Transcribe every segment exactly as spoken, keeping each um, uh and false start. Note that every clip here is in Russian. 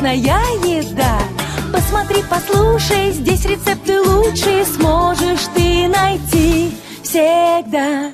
вкусная еда. Посмотри, послушай, здесь рецепты лучшие сможешь ты найти всегда.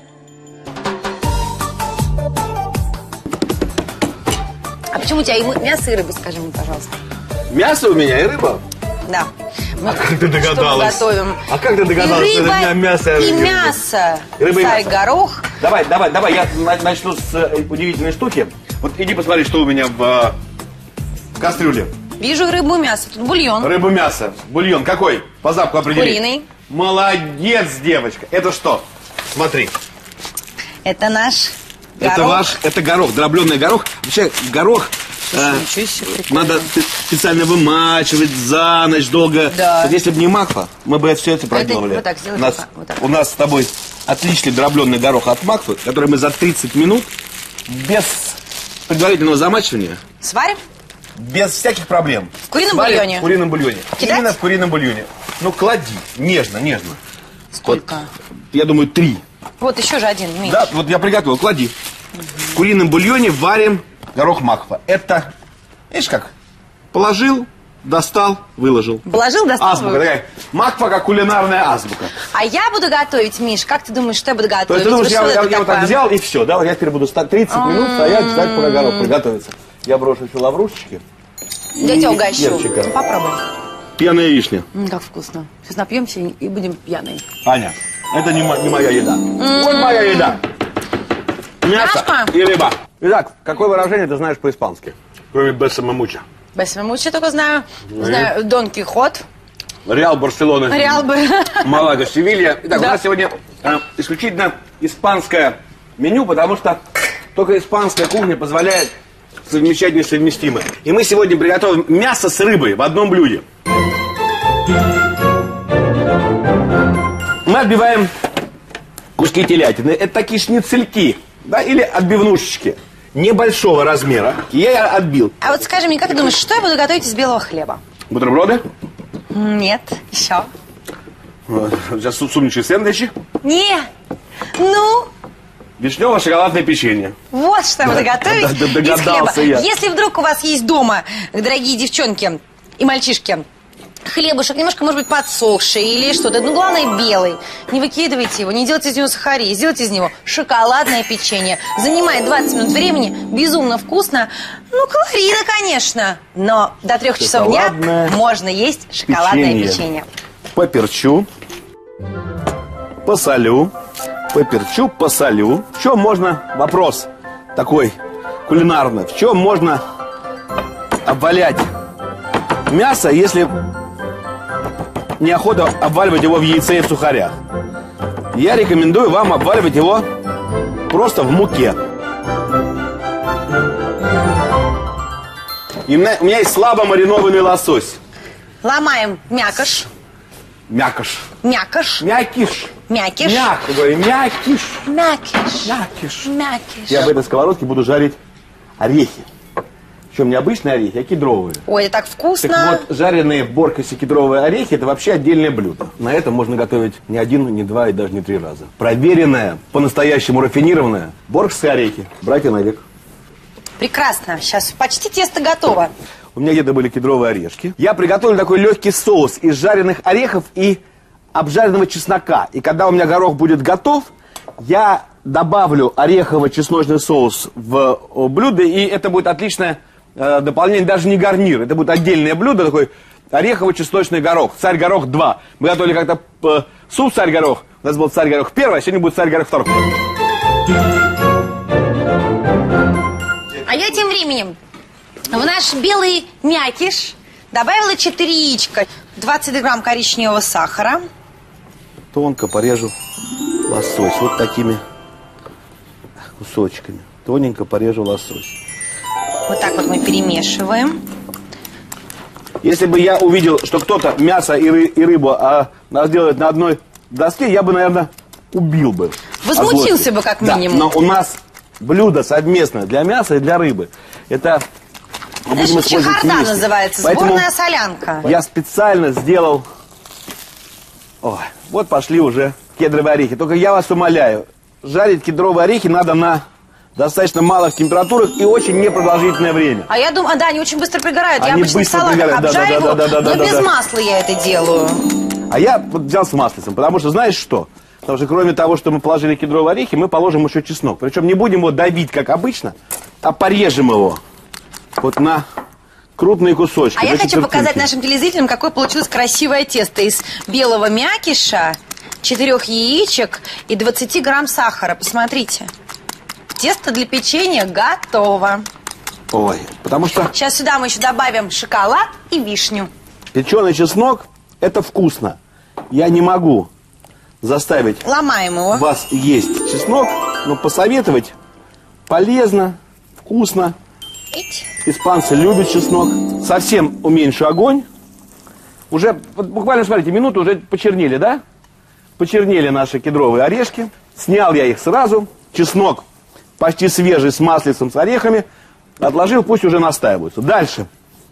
А почему у тебя и мясо, и рыба, скажи мне, пожалуйста? Мясо у меня и рыба? Да. Мы а как ты догадалась? Что мы готовим? А как ты догадалась, и что рыба, это у меня мясо? И мясо. И рыба, и царь мясо. горох. Давай, давай, давай, я начну с удивительной штуки. Вот иди посмотри, что у меня в, в кастрюле. Вижу рыбу, мясо. Тут бульон. Рыбу, мясо. Бульон какой? По запаху определи. Куриный. Молодец, девочка. Это что? Смотри. Это наш горох. Это ваш, это горох, дробленый горох. Вообще горох э, надо специально вымачивать за ночь долго. Да. Вот если бы не макфа, мы бы все это проделывали. Вот так, сделай у нас, вот так. У нас с тобой отличный дробленый горох от макфы, который мы за тридцать минут без предварительного замачивания сварим? Без всяких проблем. В курином сварим бульоне? В курином бульоне. Кидать? Именно в курином бульоне. Ну, клади, нежно, нежно. Сколько? Вот, я думаю, три. Вот еще же один. Меньше. Да, вот я приготовил, клади. Угу. В курином бульоне варим горох макфа. Это, видишь как, положил, достал, выложил. Положил, достал, азбука такая. Макфа как кулинарная азбука. А я буду готовить, Миш, как ты думаешь, что я буду готовить? То есть ты думаешь, вот я, я, я я вот так взял и все, да? Вот я теперь буду тридцать минут стоять, ждать, пока горох приготовится. Я брошу еще лаврушечки. Я тебя угощу. Перчика. Ну, попробуй. Пьяная вишня. М, как вкусно. Сейчас напьемся и будем пьяные. Аня, это не, не моя еда. Mm-hmm. Вот моя еда. Мясо Мяско? и рыба. Итак, какое выражение ты знаешь по-испански? Кроме бессамомуча. Бессамомуча только знаю. Mm-hmm. Знаю Дон Кихот. Реал Барселона. Реал Барселона. Малага, Севилья. Итак, да. У нас сегодня э, исключительно испанское меню, потому что только испанская кухня позволяет совмещать несовместимое. И мы сегодня приготовим мясо с рыбой в одном блюде. Мы отбиваем куски телятины. Это такие шницельки, да, или отбивнушечки небольшого размера. Я их отбил. А вот скажи мне, как ты думаешь, что я буду готовить из белого хлеба? Бутерброды? Нет, еще. Сейчас сумничные сэндвичи. Нет, ну... Вишнево-шоколадное печенье. Вот что я буду готовить да, да, из хлеба. Я. Если вдруг у вас есть дома, дорогие девчонки и мальчишки, хлебушек немножко, может быть, подсохший или что-то, ну, главное, белый. Не выкидывайте его, не делайте из него сахарей, сделайте из него шоколадное печенье. Занимает двадцать минут времени, безумно вкусно. Ну, калорийно, конечно, но до трех часов дня можно есть шоколадное печенье. печенье. Поперчу, посолю, поперчу, посолю. В чем можно, вопрос такой кулинарный, в чем можно обвалять мясо, если неохота обваливать его в яйце и в сухарях? Я рекомендую вам обваливать его просто в муке. И у меня, у меня есть слабо маринованный лосось. Ломаем мякиш. Мякиш. Мякиш. Мякиш. Мякиш. Мягко говорю, мякиш. Мякиш. Мякиш. Мякиш. Я в этой сковородке буду жарить орехи. Причем не обычные орехи, а кедровые. Ой, это так вкусно. Так вот, жареные в боркасе кедровые орехи – это вообще отдельное блюдо. На этом можно готовить не один, не два и даже не три раза. Проверенное, по-настоящему рафинированное боркские орехи. Братья навек. Прекрасно. Сейчас почти тесто готово. У меня где-то были кедровые орешки. Я приготовлю такой легкий соус из жареных орехов и обжаренного чеснока. И когда у меня горох будет готов, я добавлю орехово-чесночный соус в блюдо, и это будет отличное э, дополнение, даже не гарнир. Это будет отдельное блюдо, такой орехово-чесночный горох. Царь-горох два. Мы готовили как-то э, суп царь-горох. У нас был царь-горох первый, а сегодня будет царь-горох второй. А я тем временем в наш белый мякиш добавила четыре яичка, двадцать грамм коричневого сахара. Тонко порежу лосось вот такими кусочками. Тоненько порежу лосось. Вот так вот мы перемешиваем. Если бы я увидел, что кто-то мясо и, ры, и рыбу а, нас делает на одной доске, я бы, наверное, убил бы. Возмутился бы как минимум. Да, но у нас блюдо совместное для мяса и для рыбы. Это Знаешь, чехарда называется, поэтому сборная солянка. Я специально сделал... Ой, вот пошли уже кедровые орехи. Только я вас умоляю, жарить кедровые орехи надо на достаточно малых температурах и очень непродолжительное время. А я думаю, а, да, они очень быстро пригорают. Они я обычно в быстро салатах пригорают, да, обжариваю, да, да, да, да, но да, без да. масла я это делаю. А я вот взял с маслицем, потому что знаешь что? Потому что кроме того, что мы положили кедровые орехи, мы положим еще чеснок. Причем не будем его давить, как обычно, а порежем его вот на крупные кусочки. А я хочу четвертинки. показать нашим телезрителям, какое получилось красивое тесто из белого мякиша, четырех яичек и двадцати грамм сахара. Посмотрите. Тесто для печенья готово. Ой, потому что Сейчас сюда мы еще добавим шоколад и вишню. печеный чеснок – это вкусно. Я не могу заставить Ломаем его. вас есть чеснок, но посоветовать полезно, вкусно. Ить. Испанцы любят чеснок. Совсем уменьшу огонь. Уже, вот буквально, смотрите, минуту уже почернели, да? Почернели наши кедровые орешки. Снял я их сразу. Чеснок почти свежий, с маслицем, с орехами. Отложил, пусть уже настаиваются. Дальше.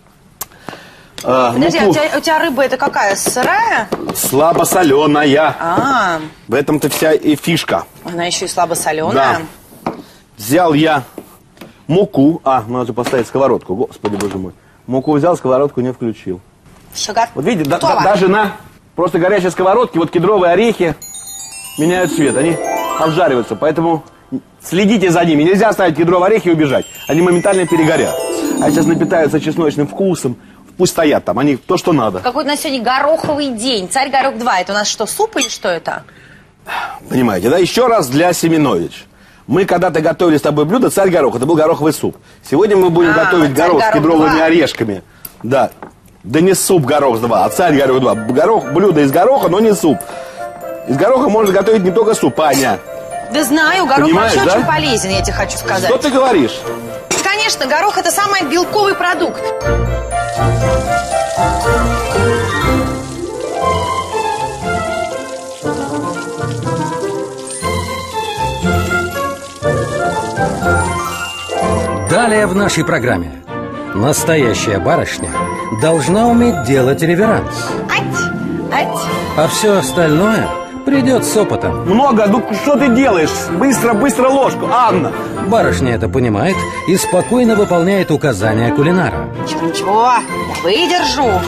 Э, Подожди, а муку у тебя, у тебя рыба это какая? Сырая? слабосоленая. А, В этом-то вся и фишка. она еще и слабосоленая. Да. Взял я муку. А, надо поставить сковородку. Господи, боже мой. Муку взял, сковородку не включил. Все готово. Вот видите, да, да, даже на просто горячей сковородке вот кедровые орехи меняют цвет. Они обжариваются. Поэтому следите за ними. Нельзя оставить кедровые орехи и убежать. Они моментально перегорят. А сейчас напитаются чесночным вкусом. Пусть стоят там. Они то, что надо. Какой-то у нас сегодня гороховый день. Царь горох два. Это у нас что, суп или что это? Понимаете, да? Еще раз для Семенович. Мы когда-то готовили с тобой блюдо «Царь горох». Это был гороховый суп. Сегодня мы будем А, готовить «Царь горох с горох кедровыми два». орешками. Да. Да не суп горох два, а «Царь горох два». Горох, блюдо из гороха, но не суп. Из гороха можно готовить не только суп, Аня. Да знаю, горох Понимаешь, вообще да? очень полезен, я тебе хочу сказать. Что ты говоришь? Конечно, горох это самый белковый продукт. Далее в нашей программе. Настоящая барышня должна уметь делать реверанс. Ать, ать. А все остальное придет с опытом. Много, ну что ты делаешь? Быстро, быстро ложку, Анна. Барышня это понимает и спокойно выполняет указания кулинара. Ничего, ничего, я выдержу.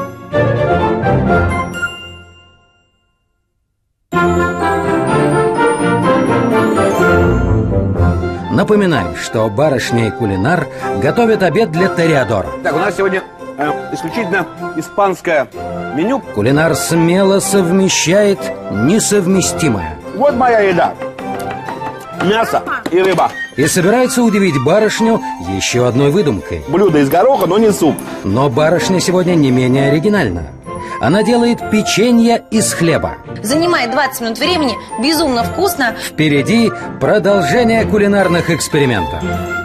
Напоминаем, что барышня и кулинар готовят обед для Тореадора. Так, у нас сегодня э, исключительно испанское меню. Кулинар смело совмещает несовместимое. Вот моя еда. Мясо и рыба. И собирается удивить барышню еще одной выдумкой. Блюдо из гороха, но не суп. Но барышня сегодня не менее оригинальна. Она делает печенье из хлеба. Занимает двадцать минут времени, безумно вкусно. Впереди продолжение кулинарных экспериментов.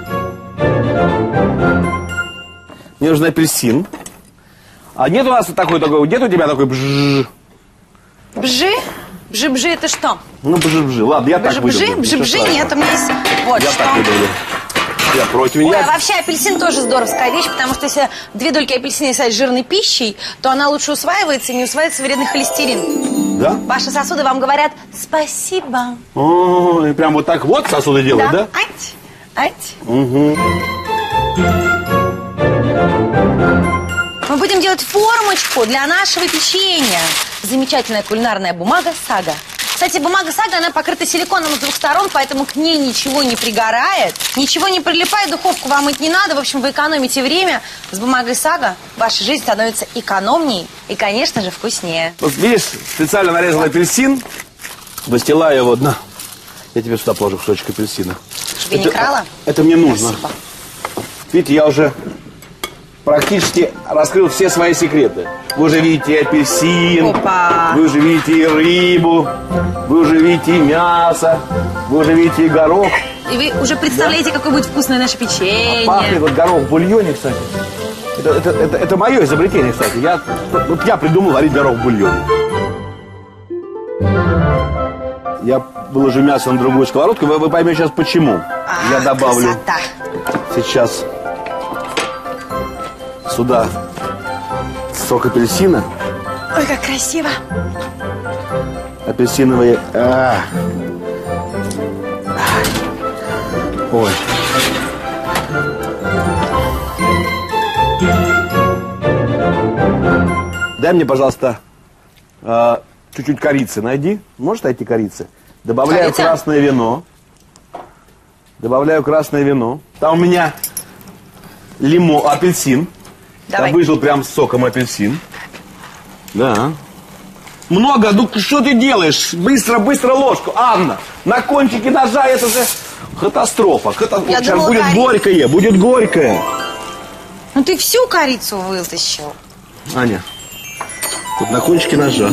Мне нужен апельсин. А нет у нас такой, такой, нет у тебя такой бжж? Бжи? Бжи-бжи это что? Ну, бжи-бжи. Ладно, я так Бжи-бжи? выдумал. Бжи-бжи? Нет, у меня есть вот Я что. так выдумал. Я против. Ой, Я... а вообще апельсин тоже здоровская вещь, потому что если две дольки апельсина съесть жирной пищей, то она лучше усваивается и не усваивается вредный холестерин. Да? Ваши сосуды вам говорят спасибо. О, и прям вот так вот сосуды делают, да? Ать, ать. Угу. Мы будем делать формочку для нашего печенья. Замечательная кулинарная бумага «Сага». Кстати, бумага «Сага», она покрыта силиконом с двух сторон, поэтому к ней ничего не пригорает, ничего не прилипает, духовку вам мыть не надо. В общем, вы экономите время. С бумагой «Сага» ваша жизнь становится экономней и, конечно же, вкуснее. Вот видишь, специально нарезал апельсин, выстилаю его, на. Я тебе сюда положу кусочек апельсина. Чтобы я не крала? Это мне нужно. Спасибо. Видите, я уже практически раскрыл все свои секреты. Вы уже видите и апельсин, Опа. вы уже видите и рыбу, вы уже видите и мясо, вы уже видите и горох. И вы уже представляете, какое будет вкусное наше печенье. Пахнет вот горох в бульоне, кстати. Это, это, это, это мое изобретение, кстати. Я, вот я придумал варить горох в бульоне. Я выложу мясо на другую сковородку. Вы, вы поймете сейчас почему. А, я добавлю красота. сейчас сюда сок апельсина. Ой, как красиво. Апельсиновые. А. Ой. Дай мне, пожалуйста, э, чуть-чуть корицы найди. Можешь найти корицы? Добавляю Корица? красное вино. Добавляю красное вино. Там у меня лимон, апельсин. Давай. Там выжил прям с соком апельсин. Да. Много, ну что ты делаешь? Быстро, быстро ложку. Анна, на кончике ножа это же катастрофа. Катастрофа. Я Сейчас думала, будет корица. горькое, будет горькое. Ну ты всю корицу вытащил. Аня, тут на кончике ножа.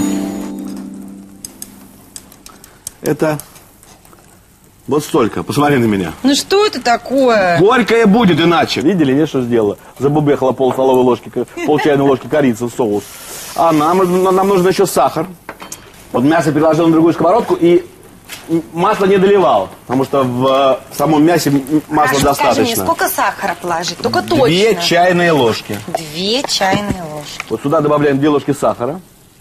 Это вот столько. Посмотри на меня. Ну что это такое? Горькое будет иначе. Видели, не, что сделала? Забубехала пол столовой ложки, пол чайной ложки корицы в соус. А нам, нам нужен еще сахар. Вот мясо переложил на другую сковородку и масло не доливал, потому что в самом мясе масла Хорошо, достаточно. скажи мне, сколько сахара положить? Только точно. Две чайные ложки. Две чайные ложки. Вот сюда добавляем две ложки сахара.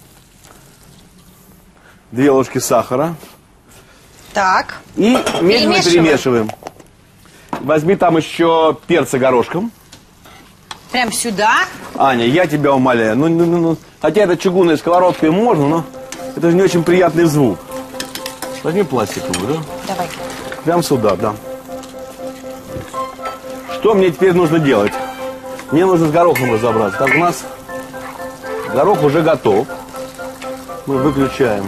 Две ложки сахара. Так. И медленно Перемешиваем. перемешиваем. Возьми там еще перца горошком. Прям сюда? Аня, я тебя умоляю. Ну, ну, ну, ну. Хотя это чугунная сковородка и можно, но это же не очень приятный звук. Возьми пластиковую, да? Давай. Прям сюда, да. Что мне теперь нужно делать? Мне нужно с горохом разобраться. Так, у нас горох уже готов. Мы выключаем.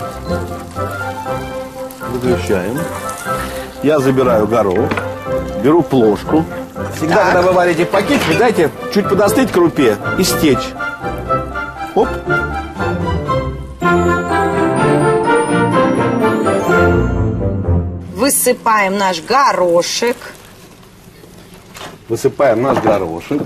Выключаем. Я забираю горох. Беру плошку. Всегда, Так. когда вы варите пакетик, дайте чуть подостыть крупе и стечь. Оп. Высыпаем наш горошек. Высыпаем наш горошек.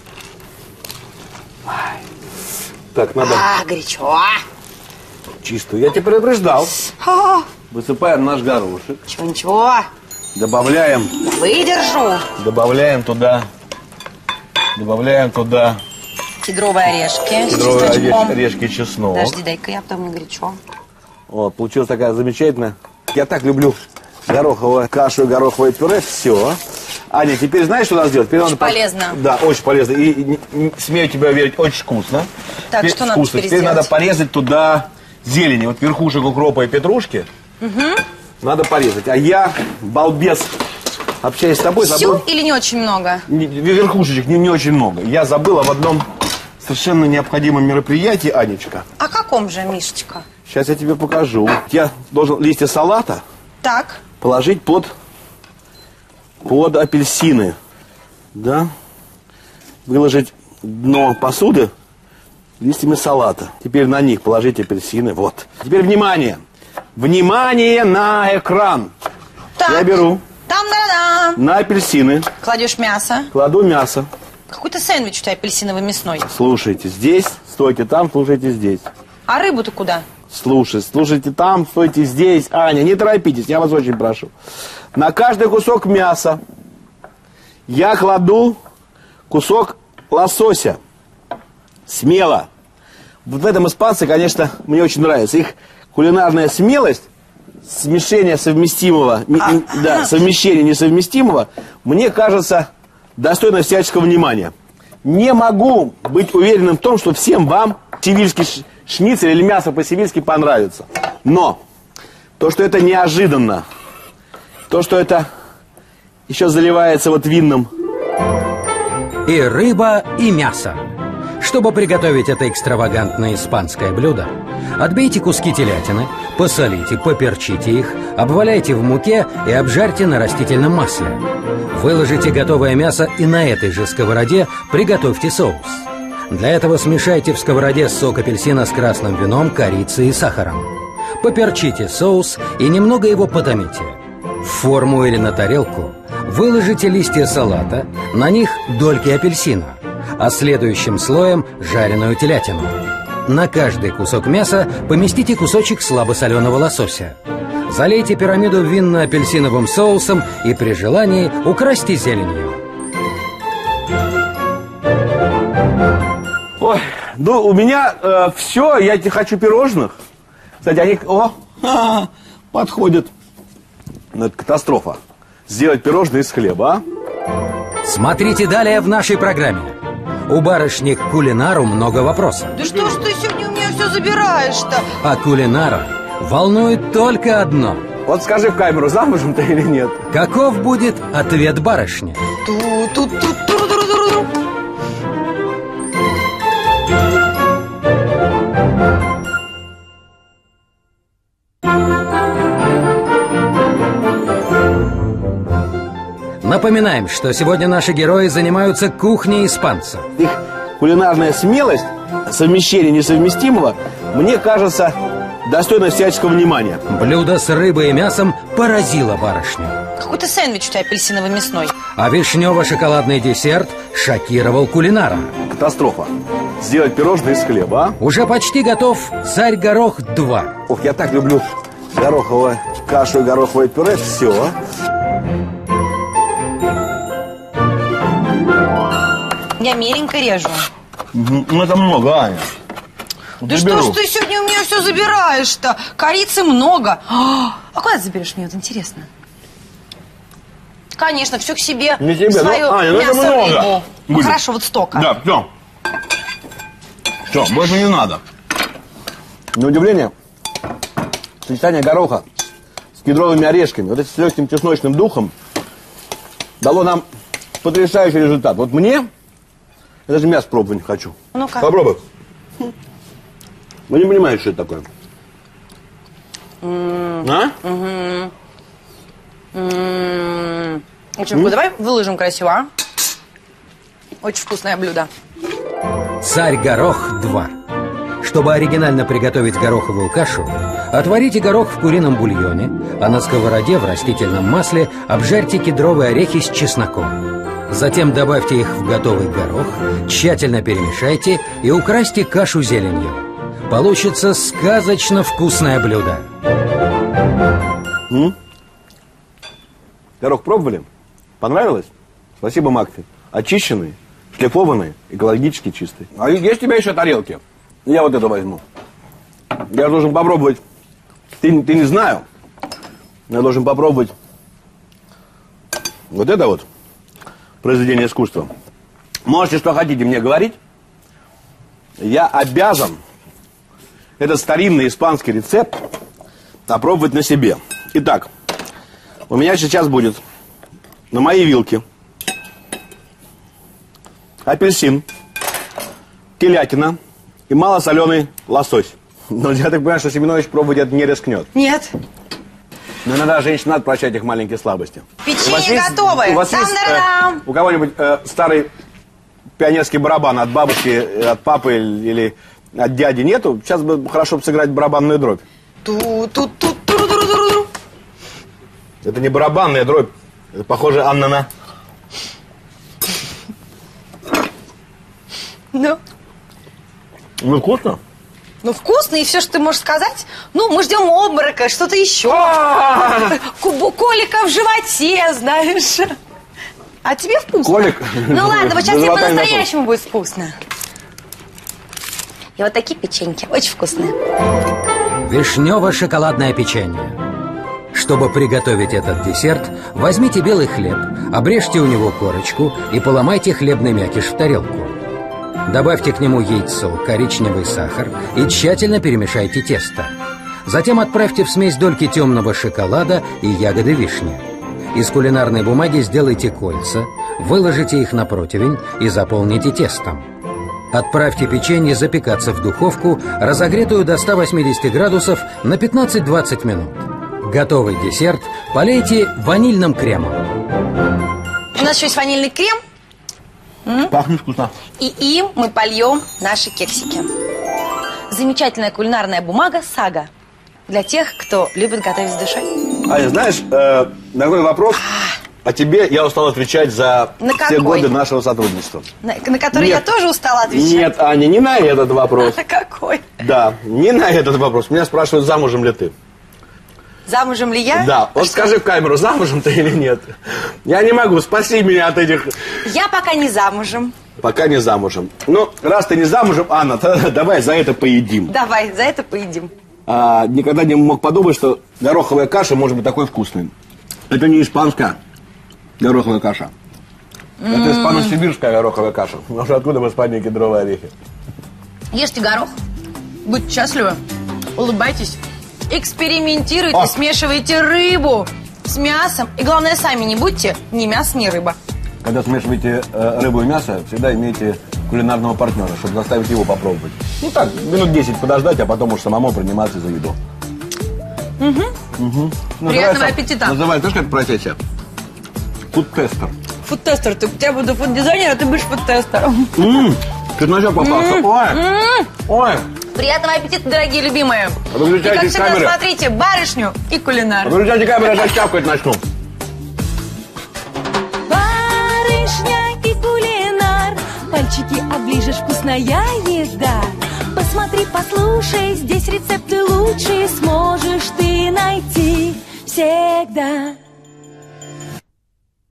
Ай. Так, надо А, горячо. чистую. Я тебя предупреждал. А, Высыпаем наш горошек. ничего, ничего. Добавляем, Выдержу. добавляем туда, добавляем туда Кедровые орешки с кедровые чесночком. орешки, чеснок. Подожди, дай-ка я, потом не горячо. Вот, получилась такая замечательная. Я так люблю гороховую кашу и гороховое пюре. Все. Аня, теперь знаешь, что надо сделать? Теперь Очень надо... полезно. Да, очень полезно. И, и, и смею тебя уверить, очень вкусно. Так, Теперь что надо вкусно. теперь Теперь сделать? надо порезать туда зелени. Вот верхушек укропа и петрушки. Угу. Надо порезать. А я, балбес, общаясь с тобой, Всю забыл... или не очень много? Не- Верхушечек не, не очень много. Я забыл об одном совершенно необходимом мероприятии, Анечка. О каком же, Мишечка? Сейчас я тебе покажу. Я должен листья салата Так. положить под, под апельсины. Да? Выложить дно посуды листьями салата. Теперь на них положить апельсины. Вот. Теперь внимание. Внимание на экран. Так. Я беру Там-да-да. на апельсины, Кладешь мясо. кладу мясо. Какой-то сэндвич у тебя апельсиново-мясной. Слушайте здесь, стойте там, слушайте здесь. А рыбу-то куда? Слушай, слушайте там, стойте здесь. Аня, не торопитесь, я вас очень прошу. На каждый кусок мяса я кладу кусок лосося. Смело. Вот в этом испанцы, конечно, мне очень нравится. Их кулинарная смелость, смешение совместимого, не- не- да, совмещение несовместимого, мне кажется, достойно всяческого внимания. Не могу быть уверенным в том, что всем вам сивильский ш- шницель или мясо по-сивильски понравится. Но то, что это неожиданно, то, что это еще заливается вот винным. И рыба, и мясо. Чтобы приготовить это экстравагантное испанское блюдо, отбейте куски телятины, посолите, поперчите их, обваляйте в муке и обжарьте на растительном масле. Выложите готовое мясо и на этой же сковороде приготовьте соус. Для этого смешайте в сковороде сок апельсина с красным вином, корицей и сахаром. Поперчите соус и немного его потомите. В форму или на тарелку выложите листья салата, на них дольки апельсина, а следующим слоем жареную телятину. На каждый кусок мяса поместите кусочек слабосоленого лосося. Залейте пирамиду винно-апельсиновым соусом и при желании украсьте зеленью. Ой, ну у меня э, все, я те- хочу пирожных. Кстати, они, о, ха-ха, подходят. Ну, это катастрофа. сделать пирожные из хлеба, а? Смотрите далее в нашей программе. У барышни к кулинару много вопросов. Да что ж ты сегодня у меня все забираешь-то? А кулинара волнует только одно. Вот скажи в камеру, замужем ты или нет? Каков будет ответ барышни? Ту-ту-ту-ту-ру-ру-ру-ру. Напоминаем, что сегодня наши герои занимаются кухней испанцев. Их кулинарная смелость, совмещение несовместимого, мне кажется, достойно всяческого внимания. Блюдо с рыбой и мясом поразило барышню. Какой-то сэндвич у тебя апельсиново-мясной. А вишнево-шоколадный десерт шокировал кулинара. Катастрофа. Сделать пирожные из хлеба, а? Уже почти готов «Царь Горох два». Ох, я так люблю гороховую кашу и гороховое пюре. Все. Я меренько режу. Ну, это много, Аня. Да что ж ты сегодня у меня все забираешь-то? Корицы много. А куда ты заберешь мне, вот интересно? Конечно, все к себе. Не тебе, свое ну, Аня, ну это мясо, много рыбу. Ну будет. хорошо, вот столько. Да, все. Все, больше не надо. На удивление, сочетание гороха с кедровыми орешками, вот этим с легким чесночным духом, дало нам потрясающий результат. Вот мне, я даже мясо пробовать не хочу. Ну-ка. Попробуй. Вы не понимаете, что это такое? Mm. А? Mm-hmm. Mm-hmm. Очень вкусно. Давай выложим красиво, а? Очень вкусное блюдо. «Царь Горох два». Чтобы оригинально приготовить гороховую кашу, отварите горох в курином бульоне, а на сковороде в растительном масле обжарьте кедровые орехи с чесноком. Затем добавьте их в готовый горох, тщательно перемешайте и украсьте кашу зеленью. Получится сказочно вкусное блюдо. М? Горох пробовали? Понравилось? Спасибо, Макфи. Очищенный, шлифованный, экологически чистый. А есть у тебя еще тарелки? Я вот это возьму. Я должен попробовать. Ты, ты не знаю. Я должен попробовать вот это вот произведение искусства. Можете что хотите мне говорить. Я обязан этот старинный испанский рецепт опробовать на себе. Итак, у меня сейчас будет на моей вилке апельсин, телятина и малосоленый лосось. Но я так понимаю, что Семенович пробовать это не рискнет. Нет. Но иногда женщин надо прощать их маленькие слабости. Печенье готовое. У вас есть э, у кого-нибудь э, старый пионерский барабан от бабушки, от папы или от дяди нету? Сейчас бы хорошо бы сыграть барабанную дробь. Ту-ту-ту-ту-ру-ру-ру-ру. Это не барабанная дробь. Это похоже, Анна, на... Ну? Ну, вкусно. Ну, вкусно, и все, что ты можешь сказать. Ну, мы ждем обморока, что-то еще. Колика в животе, знаешь. А тебе вкусно? Колик? Ну ладно, вот сейчас тебе Живота не по-настоящему будет вкусно. И вот такие печеньки, очень вкусные. Вишнево-шоколадное печенье. Чтобы приготовить этот десерт, возьмите белый хлеб, обрежьте у него корочку и поломайте хлебный мякиш в тарелку. Добавьте к нему яйцо, коричневый сахар и тщательно перемешайте тесто. Затем отправьте в смесь дольки темного шоколада и ягоды вишни. Из кулинарной бумаги сделайте кольца, выложите их на противень и заполните тестом. Отправьте печенье запекаться в духовку, разогретую до ста восьмидесяти градусов, на пятнадцать-двадцать минут. Готовый десерт полейте ванильным кремом. У нас еще есть ванильный крем. Пахнет вкусно. И им мы польем наши кексики. Замечательная кулинарная бумага «Сага». Для тех, кто любит готовить с душой. Аня, знаешь, э, на такой вопрос о тебе я устал отвечать за На все какой? годы нашего сотрудничества. На, на который Нет. я тоже устала отвечать. Нет, Аня, не на этот вопрос. А какой? Да, не на этот вопрос. Меня спрашивают, замужем ли ты. Замужем ли я? Да, А вот что? скажи в камеру, замужем ты или нет. Я не могу, спаси меня от этих... Я пока не замужем. Пока не замужем. Ну, раз ты не замужем, Анна, тогда давай за это поедим. Давай, за это поедим. А, никогда не мог подумать, что гороховая каша может быть такой вкусной. Это не испанская, Гороховая каша. Mm. Это испано-сибирская гороховая каша. Потому что откуда в Испании кедровые орехи? Ешьте горох, будьте счастливы, улыбайтесь, экспериментируйте, О. смешивайте рыбу с мясом. И главное, сами не будьте ни мясо, ни рыба. Когда смешиваете э, рыбу и мясо, всегда имейте кулинарного партнера, чтобы заставить его попробовать. Ну так, минут десять подождать, а потом уж самому приниматься за еду. Угу. Угу. Приятного аппетита. Называется, знаешь, как профессия? Фуд-тестер. Фуд-тестер. Ты, я буду фуд-дизайнер, а ты будешь фуд-тестером. Ммм, чесночок попался. Ой, ой. Приятного аппетита, дорогие любимые. Выключайте и как всегда, камеры. смотрите барышню и кулинар. Выключайте камеру, я чавкать начну. Барышня и кулинар, пальчики оближешь, вкусная еда. Посмотри, послушай, здесь рецепты лучшие сможешь ты найти всегда.